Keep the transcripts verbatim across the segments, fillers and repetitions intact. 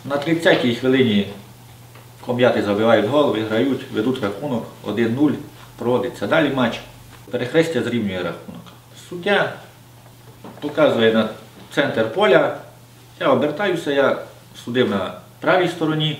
На тридцятій хвилині ком'яти забивають гол, виграють, ведуть рахунок один нуль, проводиться далі матч. Перехрестя зрівнює рахунок. Суддя показує на центр поля, я обертаюся, я судив на правій стороні,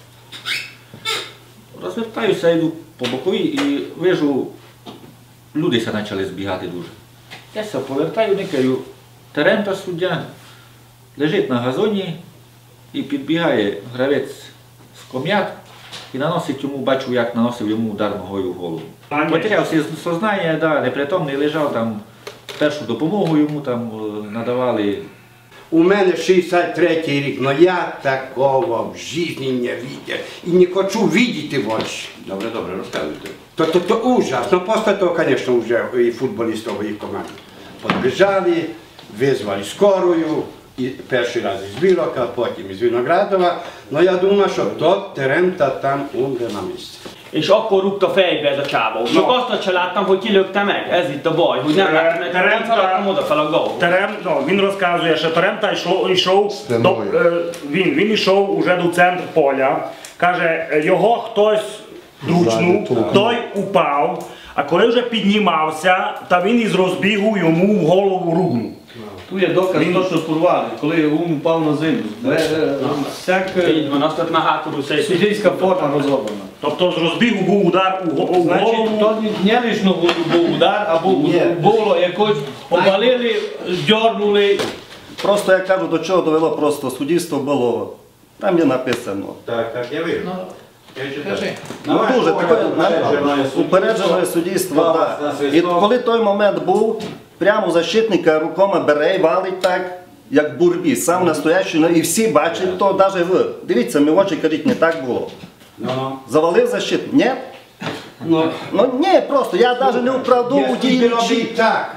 розвертаюся, йду по боковій і вижу, люди почали збігати дуже. Я се повертаю, никаю, Терента суддя лежить на газоні і підбігає гравець з ком'ят і наносить йому, бачу, як наносив йому удар ногою в голову. Потеряв сознання, да, непритомний лежав, там, першу допомогу йому там надавали. У мене шістдесят третій рік, але я такого в житті не бачив і не хочу бачити в очі. Добре, добре, розказуйте. То, то, то ужасно. Після того, звісно, вже і футболістів, і команди підбіжали, визвали скорую, і перший раз із Білока, потім із Виноградова. Але я думаю, що то Terenta там umre na mісці. És akkor rúgta fejbe ez a csávó. Csak azt se láttam, hogy kilökte meg. Ez itt a baj, hogy nem láttam meg, nem szaladtam oda fel a gól. Терем, він розказує, що Терента йшов, йшов до, він, він йшов уже до центру поля. Каже, його хтось дручнув, той упав, а коли вже піднімався, та він із розбігу йому в голову ругнув. Тут є доказ, він... що порвали, коли він упав на землю. Всяка суддівська форма розроблена. Тобто з розбігу був удар у голову. Значить, то не лише був удар, а було якось обвалили, дьорнули. Просто, як кажу, до чого довело просто суддівство було. Там є написано. Так, так, я вижу. Ну, дуже таке упереджене суддівство, так. І коли той момент був, прямо защитника рукома бере і валить так, як бурбі, сам настоящий, і всі бачать то, навіть ви. Дивіться, ми в очі кажіть, не так було. Завалив защитник? Ні? Ну, ні, просто, я навіть не оправдовую дії речі.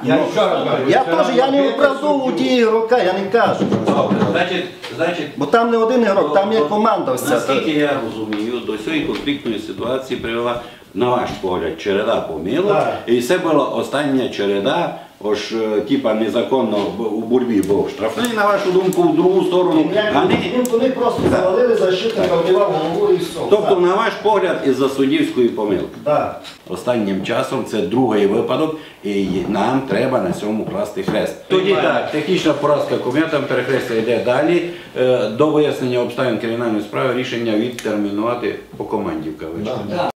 Я теж, я не оправдовую дії рока, я не кажу. Значить, значить, бо там не один ігрок, там є команда вся. Наскільки я розумію, до цієї конфліктної ситуації привела, на ваш погляд, череда помилок, і це була остання череда, ось, типа, незаконно у боротьбі був штрафний, на вашу думку, в другу сторону. Вони просто завалили защитника, вбивав голову і все. Тобто, на ваш погляд, із-за суддівської помилки. Так. Останнім часом це другий випадок, і нам треба на цьому класти хрест. Тоді так, технічна поразка ком'ятам, перехрестя йде далі. До вияснення обставин кримінальної справи рішення відтермінувати по команді в кавичках.